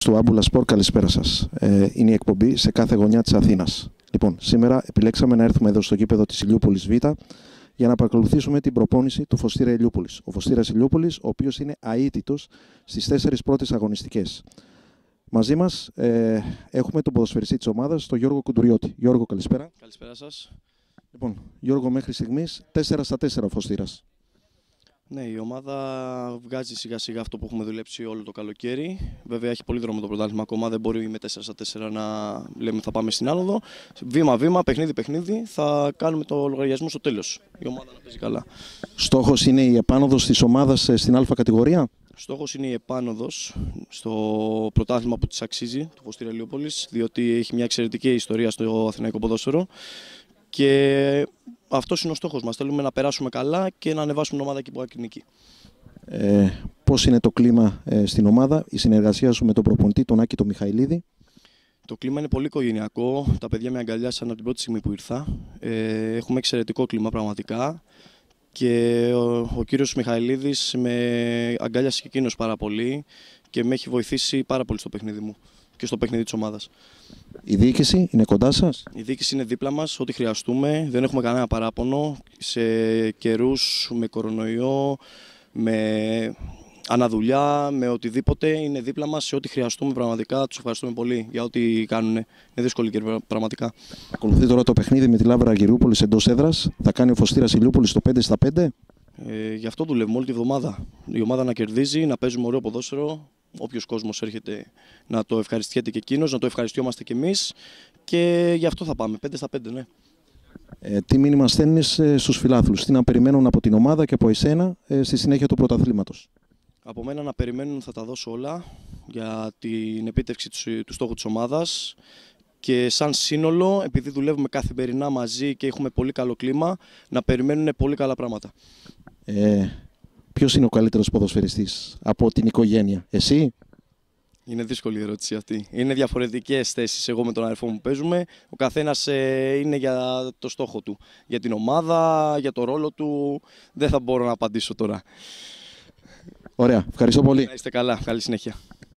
Στο Άμπουλα Σπορ, καλησπέρα σας. Είναι η εκπομπή σε κάθε γωνιά της Αθήνας. Λοιπόν, σήμερα επιλέξαμε να έρθουμε εδώ στο γήπεδο της Ηλιούπολης Β για να παρακολουθήσουμε την προπόνηση του Φωστήρα Ηλιούπολης. Ο Φωστήρας Ηλιούπολης, ο οποίος είναι αίτητος στις 4 πρώτες αγωνιστικές. Μαζί μας έχουμε τον ποδοσφαιριστή της ομάδας, τον Γιώργο Κουντουριώτη. Γιώργο, καλησπέρα. Καλησπέρα σας. Λοιπόν, Γιώργο, μέχρι στιγμής 4-4 ο Φωστήρας. Ναι, η ομάδα βγάζει σιγά σιγά αυτό που έχουμε δουλέψει όλο το καλοκαίρι. Βέβαια έχει πολύ δρόμο το πρωτάθλημα ακόμα, δεν μπορεί με 4-4 να λέμε θα πάμε στην άνοδο. Βήμα-βήμα, παιχνίδι-παιχνίδι, θα κάνουμε το λογαριασμό στο τέλος. Η ομάδα να παίζει καλά. Στόχος είναι η επάνωδος της ομάδας στην Α κατηγορία. Στόχος είναι η επάνωδος στο πρωτάθλημα που της αξίζει, του Φωστήρα Ηλιούπολης, διότι έχει μια εξαιρετική ιστορία στο αθηναϊκό ποδόσφαιρο. Και αυτός είναι ο στόχος μας. Θέλουμε να περάσουμε καλά και να ανεβάσουμε την ομάδα εκεί που άκρη. Πώς είναι το κλίμα στην ομάδα, η συνεργασία σου με τον προπονητή, τον Άκη τον Μιχαηλίδη? Το κλίμα είναι πολύ οικογενειακό. Τα παιδιά με αγκαλιάσαν από την πρώτη στιγμή που ήρθα. Έχουμε εξαιρετικό κλίμα πραγματικά. Και ο κύριος Μιχαηλίδης με αγκάλιασε και εκείνος πάρα πολύ και με έχει βοηθήσει πάρα πολύ στο παιχνίδι μου και στο παιχνίδι της ομάδας. Η διοίκηση είναι κοντά σας? Η διοίκηση είναι δίπλα μας, ό,τι χρειαστούμε. Δεν έχουμε κανένα παράπονο. Σε καιρούς με κορονοϊό, με αναδουλειά, με οτιδήποτε είναι δίπλα μας. Σε ό,τι χρειαστούμε πραγματικά τους ευχαριστούμε πολύ για ό,τι κάνουν. Είναι δύσκολη καιρή πραγματικά. Ακολουθεί τώρα το παιχνίδι με τη Λάβρα Αργυρούπολης εντός έδρας. Θα κάνει ο Φωστήρας Ηλιούπολης το 5-5. Γι' αυτό δουλεύουμε όλη τη βδομάδα. Η ομάδα να κερδίζει, να παίζουμε ωραίο ποδόσφαιρο. Όποιος κόσμος έρχεται να το ευχαριστιέται και εκείνος, να το ευχαριστιόμαστε κι εμείς. Και γι' αυτό θα πάμε 5-5, ναι. Τι μήνυμα στέλνεις στους φιλάθλους, τι να περιμένουν από την ομάδα και από εσένα στη συνέχεια του πρωταθλήματος? Από μένα να περιμένουν, θα τα δώσω όλα για την επίτευξη του στόχου της ομάδας. Και σαν σύνολο, επειδή δουλεύουμε καθημερινά μαζί και έχουμε πολύ καλό κλίμα, να περιμένουν πολύ καλά πράγματα. Ποιος είναι ο καλύτερος ποδοσφαιριστής από την οικογένεια, εσύ? Είναι δύσκολη η ερώτηση αυτή. Είναι διαφορετικές θέσεις. Εγώ με τον αδερφό μου παίζουμε. Ο καθένας είναι για το στόχο του. Για την ομάδα, για το ρόλο του. Δεν θα μπορώ να απαντήσω τώρα. Ωραία, ευχαριστώ πολύ. Να είστε καλά. Καλή συνέχεια.